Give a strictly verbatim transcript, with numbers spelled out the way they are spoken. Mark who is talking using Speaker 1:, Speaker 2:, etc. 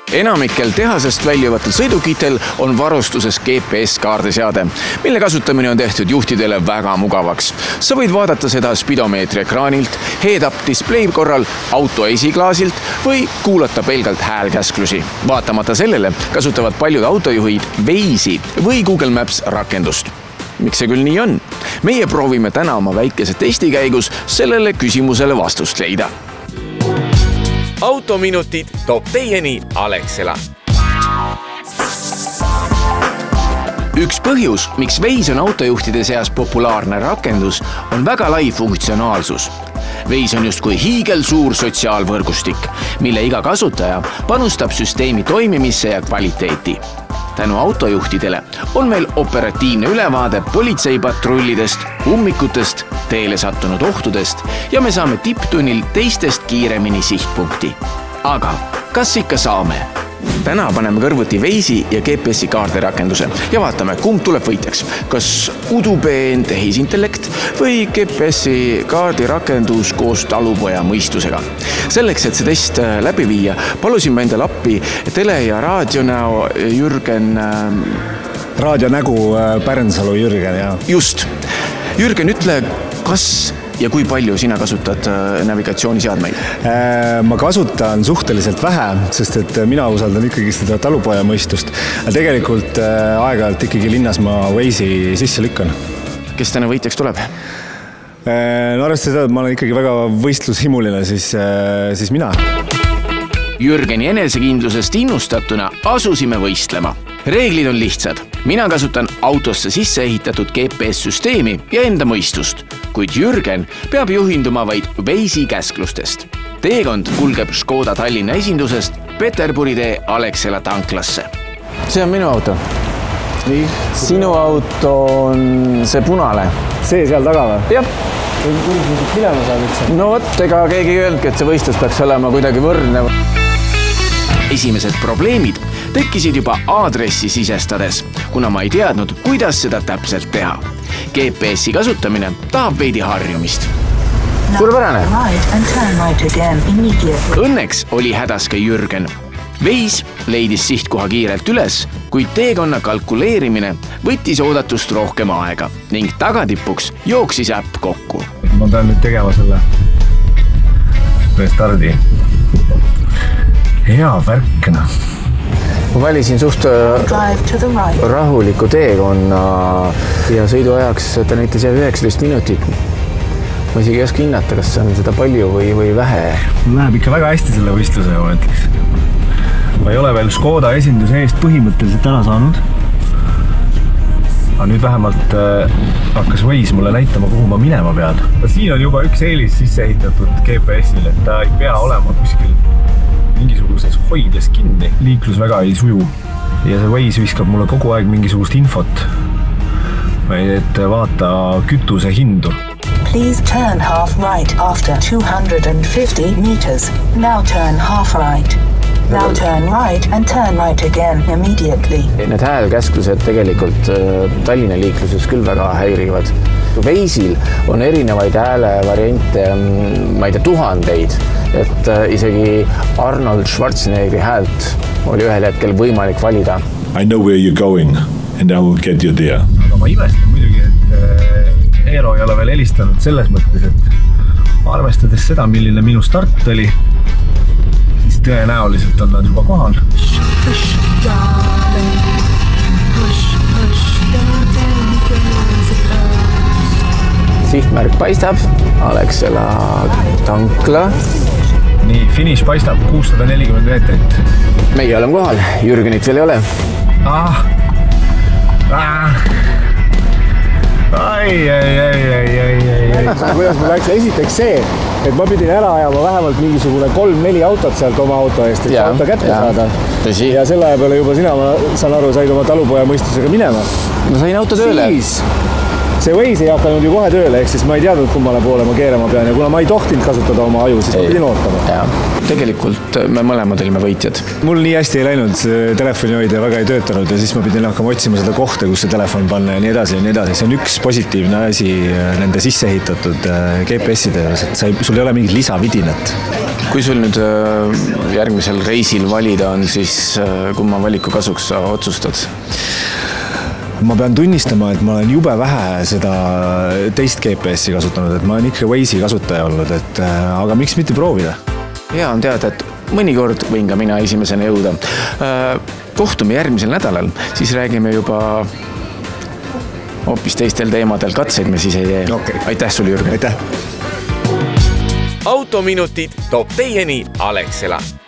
Speaker 1: Enamikel tehasest väljuvatel sõidukitel on varustuses G P S-kaardiseade, mille kasutamine on tehtud juhtidele väga mugavaks. Sa võid vaadata seda spidomeetri ekraanilt, head-up display korral auto esiklaasilt või kuulata pelgalt häälkäsklusi. Vaatamata sellele kasutavad paljud autojuhid Waze'i või Google Maps rakendust. Miks see küll nii on? Meie proovime täna oma väikese testi käigus sellele küsimusele vastust leida. Autominutid toob teieni Alexela. Üks põhjus, miks Waze on autojuhtide seas populaarne rakendus, on väga lai funktsionaalsus. Waze on justkui hiigel suur sotsiaalvõrgustik, mille iga kasutaja panustab süsteemi toimimisse ja kvaliteeti. Tänu autojuhtidele on meil operatiivne ülevaade politseipatrullidest, ummikutest, teele sattunud ohtudest ja me saame tipptunnil teistest kiiremini sihtpunkti. Aga kas ikka saame? Täna paneme kõrvuti Waze'i ja G P S-i kaardirakenduse ja vaatame, kumb tuleb võitjaks. Kas udupeen tehisintellekt või G P S-i kaardirakendus koos talupoja mõistusega. Selleks, et see test läbi viia, palusime endale appi tele- ja raadionäo Jürgen...
Speaker 2: Raadio nägu Pärnsalu Jürgen, jah.
Speaker 1: Just. Jürgen, ütle, kas ja kui palju sina kasutad navigatsiooniseadmeid?
Speaker 2: Ma kasutan suhteliselt vähe, sest et mina usaldan ikkagi seda talupoja mõistust. Tegelikult aeg-ajalt ikkagi linnas ma Waze'i sisse lükkan.
Speaker 1: Kes täna võitjaks tuleb?
Speaker 2: No arvestades seda, et ma olen ikkagi väga võistlushimuline, siis, siis mina.
Speaker 1: Jürgeni enesekindlusest innustatuna asusime võistlema. Reeglid on lihtsad. Mina kasutan autosse sisse ehitatud G P S-süsteemi ja enda mõistust, kuid Jürgen peab juhinduma vaid Waze'i käsklustest. Teekond kulgeb Škoda Tallinna esindusest Peterburi tee Alexela tanklasse. See on minu auto.
Speaker 2: Nii?
Speaker 1: Sinu auto on see punale.
Speaker 2: See seal taga või?
Speaker 1: Jah.
Speaker 2: Minema saab üldse?
Speaker 1: No vot, ega keegi ei öelnudki, et see võistlus peaks olema kuidagi võrdne. Esimesed probleemid tekkisid juba aadressi sisestades, kuna ma ei teadnud, kuidas seda täpselt teha. G P S-i kasutamine tahab veidi harjumist. Suurepärane! Õnneks oli hädas ka Jürgen. Waze leidis sihtkoha kiirelt üles, kuid teekonna kalkuleerimine võttis oodatust rohkem aega ning tagatipuks jooksis äpp kokku.
Speaker 2: Ma pean nüüd tegema selle restardi. Hea värkna.
Speaker 1: Ma valisin suht rahuliku teekonna ja sõiduajaks ta näitas üheksateist minutit. Ma isegi ei oska hinnata, kas see on seda palju või, või vähe.
Speaker 2: Läheb ikka väga hästi selle võistluse, ma ütleks. Ma ei ole veel Škoda esinduse eest põhimõtteliselt ära saanud. Aga nüüd vähemalt äh, hakkas Waze mulle näitama, kuhu ma minema pean. Siin on juba üks eelis sisse ehitatud G P S-il, et ta ei pea olema kuskil mingisuguses hoides kinni. Liiklus väga ei suju. Ja see Waze viskab mulle kogu aeg mingisugust infot. Et vaata kütuse hindu.
Speaker 3: Please turn half right after two hundred fifty meters. Now turn half right. Now turn right and turn right again immediately.
Speaker 1: Need häälkäsklused tegelikult Tallinna liikluses küll väga häirivad. Waze'il on erinevaid hääle variante, ma ei tea, tuhandeid, et isegi Arnold Schwarzeneggeri häält oli ühel hetkel võimalik valida.
Speaker 4: I know where you're going and I will get you there.
Speaker 2: Aga ma imestan muidugi, et Eero ei ole veel helistanud selles mõttes, et arvestades seda, milline minu start oli, siis tõenäoliselt on nad juba kohal.
Speaker 1: Sihtmärk paistab, Alexela tankla.
Speaker 2: Nii, finiš paistab kuussada nelikümmend meetrit.
Speaker 1: Meie oleme kohal, Jürgenit veel ei ole.
Speaker 2: Ah! Ah! Ai, ai, ai, ai, ai, ai. Kuidas ma läks? Esiteks see, et ma pidin ära ajama vähemalt mingisugune kolm-neli autot sealt oma auto eest, et ja, auto kätte ja. Saada. Tõsi. Ja selle aja peale juba sina, ma saan aru, said oma talupoja mõistusega minema.
Speaker 1: Ma sain auto tööle.
Speaker 2: Siis see Waze ei hakanud ju kohe tööle, ehk siis ma ei teadnud, kummale poole ma keerama pean ja kuna ma ei tohtinud kasutada oma aju, siis ei. Ma pidin ootama.
Speaker 1: Ja. tegelikult me mõlemad olime võitjad.
Speaker 2: Mul nii hästi ei läinud, telefoni hoida väga ei töötanud ja siis ma pidin hakkama otsima seda kohta, kus see telefon panna ja nii edasi ja nii edasi. See on üks positiivne asi nende sisse ehitatud G P S-ide juures, et sa ei, sul ei ole mingit lisavidinat.
Speaker 1: Kui sul nüüd järgmisel reisil valida on, siis kumma valiku kasuks sa otsustad?
Speaker 2: Ma pean tunnistama, et ma olen jube vähe seda teist G P S-i kasutanud, et ma olen ikka Waze'i kasutaja olnud, et, aga miks mitte proovida?
Speaker 1: Hea on teada, et mõnikord võin ka mina esimesena jõuda. Kohtume järgmisel nädalal, siis räägime juba hoopis teistel teemadel, katseid me siis ei tee.
Speaker 2: Okay.
Speaker 1: Aitäh sul, Jürgen!
Speaker 2: Aitäh!
Speaker 5: Autominutid toob teieni Alexela.